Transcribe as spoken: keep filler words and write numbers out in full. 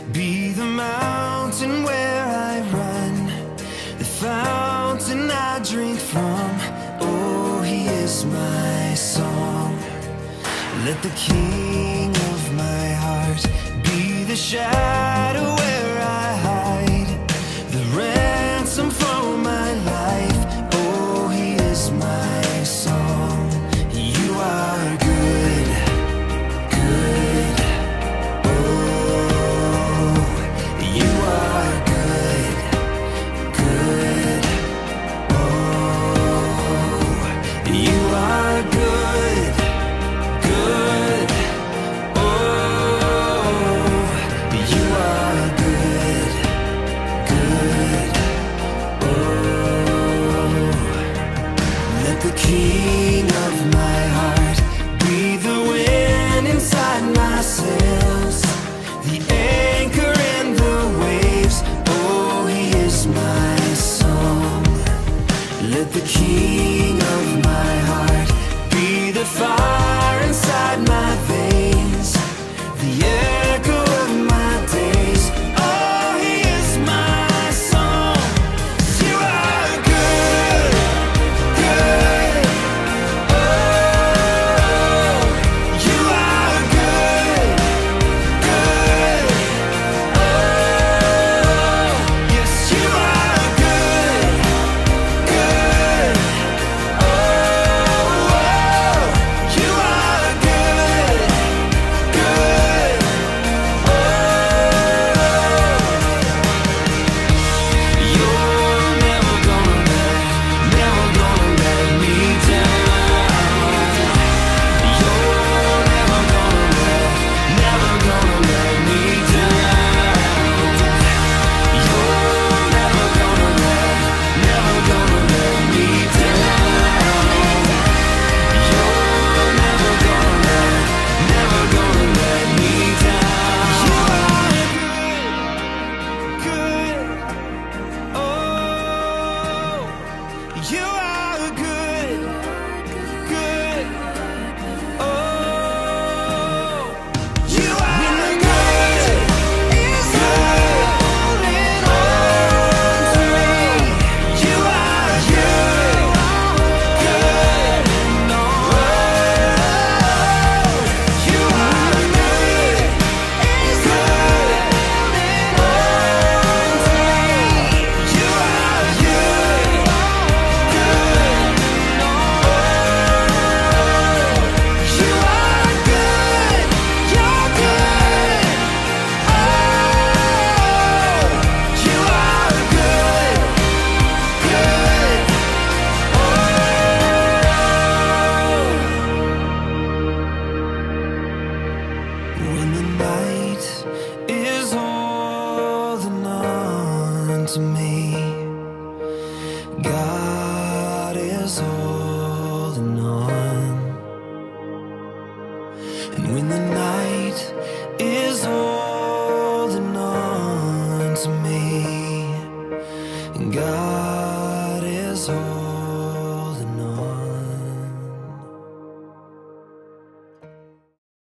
be the mountain where I run, the fountain I drink from. Oh, he is my song. Let the King of my heart be the shadow where I hide, the ransom for my life. Oh, he is my song. You are good, good. Oh, you are good, good. Oh, you are good, good. Oh, you are good, good. Oh, let the King of my heart be the wind inside my sails, the anchor in the waves. Oh, he is my song. Let the King of my heart be the fire inside my veins, the echo of my days. Oh, he is my song. You are good, good. Oh, you are good, good. Oh, yes, you are good, good. Oh, you are good, good. Oh, you're never gonna let, never gonna let me down. You're never gonna let, never gonna let me down. You're never gonna let, never gonna let me down. You're never gonna let, never gonna let me down. You are good, good. Oh, you are good, good. Oh, you are good, good. Holding on to me. You are good, good. Oh, you are good, good. Holding on to me. You are good, good. You are good, you're good. Oh, you are good, good. Oh, when the night is holding on to me, God is holding on. And when the night is holding